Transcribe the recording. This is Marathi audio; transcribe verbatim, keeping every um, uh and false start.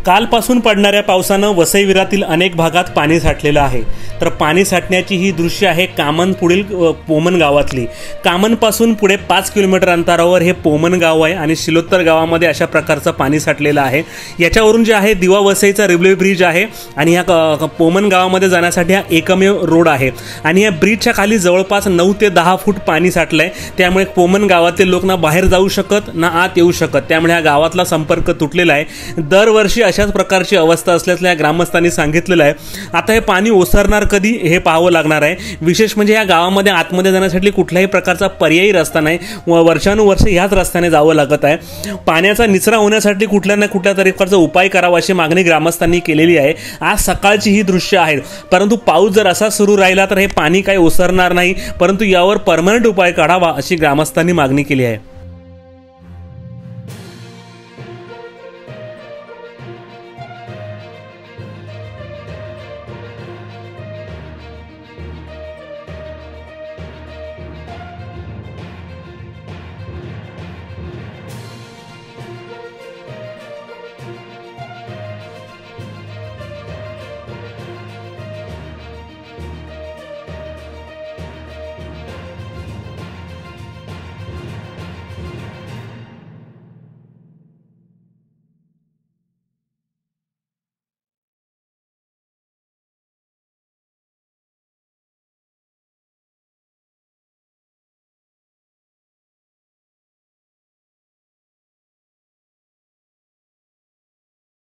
कालपासून पडणाऱ्या पावसानं वसई-विरातील अनेक भागात पाणी साठलेलं आहे। तर पाणी साठण्याची ही दृश्य आहे कामन पुढील पोमन गावातली। कामनपासून पुढे पाच किलोमीटर अंतरावर हे पोमन गाव आहे आणि शिलोत्तर गावामध्ये अशा प्रकारचं पाणी साठलेलं आहे। याच्यावरून जे आहे दिवा वसईचा रेल्वे ब्रिज आहे आणि या पोमन गावामध्ये जाण्यासाठी हा एकमेव रोड आहे आणि या ब्रिजच्या खाली जवळपास नऊ ते दहा फूट पाणी साठलंय। त्यामुळे पोमन गावातील लोक ना बाहेर जाऊ शकत ना आत येऊ शकत, त्यामुळे या गावातला संपर्क तुटलेला आहे। दरवर्षी अशाच प्रकारची अवस्था असल्याचं या ग्रामस्थांनी सांगितलेलं आहे। आता हे पाणी ओसरणार कधी हे पाहावं लागणार आहे। विशेष म्हणजे या गावामध्ये आतमध्ये जाण्यासाठी कुठल्याही प्रकारचा पर्यायी रस्ता नाही, वर्षानुवर्ष ह्याच रस्त्याने जावं लागत आहे। पाण्याचा निचरा होण्यासाठी कुठल्या ना कुठल्या तरी प्रकारचा उपाय करावा अशी मागणी ग्रामस्थांनी केलेली आहे। आज सकाळची ही दृश्य आहेत, परंतु पाऊस जर असा सुरू राहिला तर हे पाणी काही ओसरणार नाही, परंतु यावर परमनंट उपाय काढावा अशी ग्रामस्थांनी मागणी केली आहे।